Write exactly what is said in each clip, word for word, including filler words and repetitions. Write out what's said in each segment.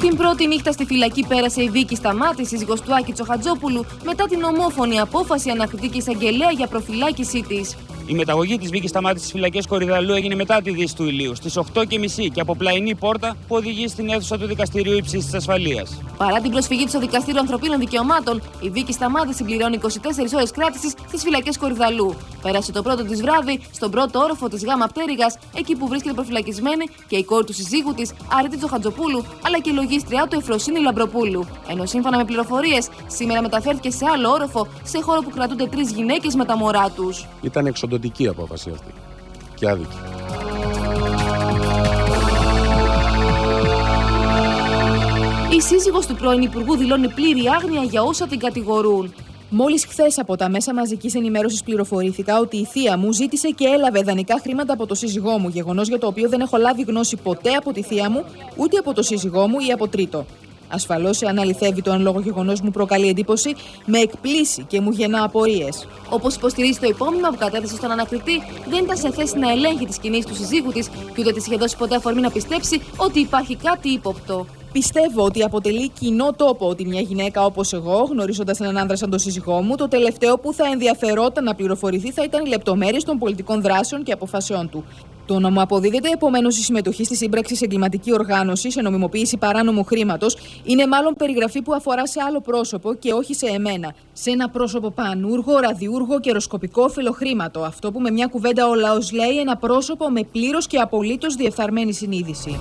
Την πρώτη νύχτα στη φυλακή πέρασε η Βίκη Σταμάτη, σύζυγος του Άκη Τσοχατζόπουλου, μετά την ομόφωνη απόφαση ανακριτική εισαγγελέα για προφυλάκησή της. Η μεταγωγή της Βίκης Σταμάτη στις φυλακές Κορυδαλλού έγινε μετά τη δύση του ηλίου, στις οκτώ και μισή και από πλαϊνή πόρτα που οδηγεί στην αίθουσα του Δικαστηρίου Υψίστης Ασφαλείας. Παρά την προσφυγή της στο Δικαστήριο Ανθρωπίνων Δικαιωμάτων, η Βίκη Σταμάτη συμπληρώνει είκοσι τέσσερις ώρες κράτησης στις φυλακές Κορυδαλλού. Πέρασε το πρώτο της βράδυ στον πρώτο όροφο της Γάμα Πτέρυγας, εκεί που βρίσκεται προφυλακισμένη και η κόρη του συζύγου της, Αρετή Τσοχατζοπούλου, αλλά και η λογίστριά του, Εφροσύνη Λαμπροπούλου. Ενώ σύμφωνα με πληροφορίες, σήμερα μεταφέρθηκε σε άλλο όροφο, σε χώρο που κρατούνται τρεις γυναίκες με τα μωρά τους. Ήταν εξοντωτική η απόφαση αυτή και άδικη. Η σύζυγος του πρώην Υπουργού δηλώνει πλήρη άγνοια για όσα την κατηγορούν. Μόλις χθες από τα μέσα μαζικής ενημέρωσης πληροφορήθηκα ότι η θεία μου ζήτησε και έλαβε δανεικά χρήματα από το σύζυγό μου, γεγονός για το οποίο δεν έχω λάβει γνώση ποτέ από τη θεία μου, ούτε από το σύζυγό μου ή από τρίτο. Ασφαλώς, εάν αληθεύει το εν λόγω γεγονός, μου προκαλεί εντύπωση, με εκπλήσει και μου γεννά απορίες. Όπως υποστηρίζει το υπόμνημα που κατέθεσε στον ανακριτή, δεν ήταν σε θέση να ελέγχει τις κινήσεις του συζύγου της και ούτε της είχε δώσει ποτέ αφορμή να πιστέψει ότι υπάρχει κάτι ύποπτο. Πιστεύω ότι αποτελεί κοινό τόπο ότι μια γυναίκα όπως εγώ, γνωρίζοντας έναν άνδρα σαν τον σύζυγό μου, το τελευταίο που θα ενδιαφερόταν να πληροφορηθεί θα ήταν οι λεπτομέρειες των πολιτικών δράσεων και αποφάσεών του. Το να μου αποδίδεται επομένως η συμμετοχή στη σύμπραξη σε εγκληματική οργάνωση, σε νομιμοποίηση παράνομου χρήματος, είναι μάλλον περιγραφή που αφορά σε άλλο πρόσωπο και όχι σε εμένα. Σε ένα πρόσωπο πανούργο, ραδιούργο, καιροσκοπικό, φιλοχρήματο. Αυτό που με μια κουβέντα ο λαός λέει, ένα πρόσωπο με πλήρως και απολύτως διεφθαρμένη συνείδηση.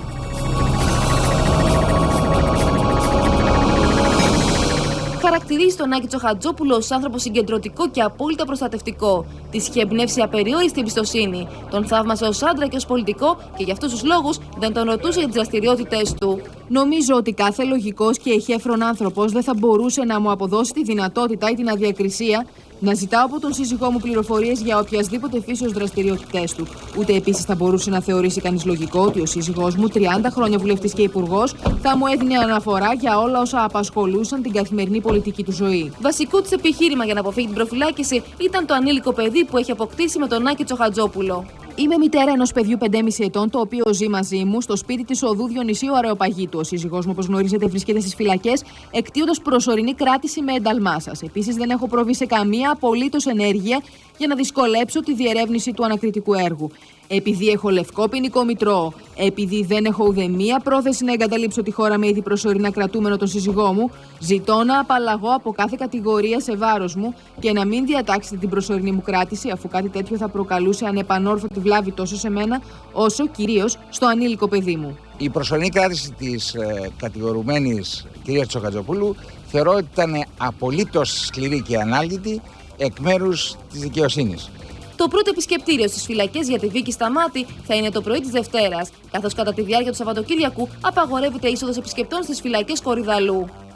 Χαρακτηρίζει τον Άκη Τσοχατζόπουλο ως άνθρωπο συγκεντρωτικό και απόλυτα προστατευτικό. Της είχε εμπνεύσει απεριόριστη εμπιστοσύνη. Τον θαύμασε ως άντρα και ως πολιτικό και για αυτούς τους λόγους δεν τον ρωτούσε για τις δραστηριότητες του. Νομίζω ότι κάθε λογικός και εχέφρον άνθρωπος δεν θα μπορούσε να μου αποδώσει τη δυνατότητα ή την αδιακρισία να ζητάω από τον σύζυγό μου πληροφορίες για οποιασδήποτε φύσεως δραστηριότητές του. Ούτε επίσης θα μπορούσε να θεωρήσει κανείς λογικό ότι ο σύζυγός μου, τριάντα χρόνια βουλευτής και υπουργός, θα μου έδινε αναφορά για όλα όσα απασχολούσαν την καθημερινή πολιτική του ζωή. Βασικό της επιχείρημα για να αποφύγει την προφυλάκηση ήταν το ανήλικο παιδί που έχει αποκτήσει με τον Άκη Τσοχατζόπουλο. Είμαι μητέρα ενός παιδιού πεντέμισι ετών, το οποίο ζει μαζί μου στο σπίτι της οδού Διονυσίου Αρεοπαγίτου. Ο σύζυγός μου, όπως γνωρίζετε, βρίσκεται στις φυλακές, εκτείοντας προσωρινή κράτηση με ένταλμά σας. Επίσης, δεν έχω προβεί σε καμία απολύτως ενέργεια για να δυσκολέψω τη διερεύνηση του ανακριτικού έργου. Επειδή έχω λευκό ποινικό μητρό, επειδή δεν έχω ουδέμια πρόθεση να εγκαταλείψω τη χώρα με ήδη προσωρινά κρατούμενο τον σύζυγό μου, ζητώ να απαλλαγώ από κάθε κατηγορία σε βάρος μου και να μην διατάξετε την προσωρινή μου κράτηση, αφού κάτι τέτοιο θα προκαλούσε ανεπανόρθωτη βλάβη τόσο σε μένα, όσο κυρίως στο ανήλικο παιδί μου. Η προσωρινή κράτηση της ε, κατηγορουμένης κυρίας Τσοχατζοπούλου θεωρώ ότι ήταν απολύτως σκληρή και ανάλυτη εκ μέρους της δικαιοσύνης. Το πρώτο επισκεπτήριο στις φυλακές για τη Βίκη Σταμάτη θα είναι το πρωί της Δευτέρας, καθώς κατά τη διάρκεια του Σαββατοκύριακου απαγορεύεται είσοδος επισκεπτών στις φυλακές Κορυδαλλού.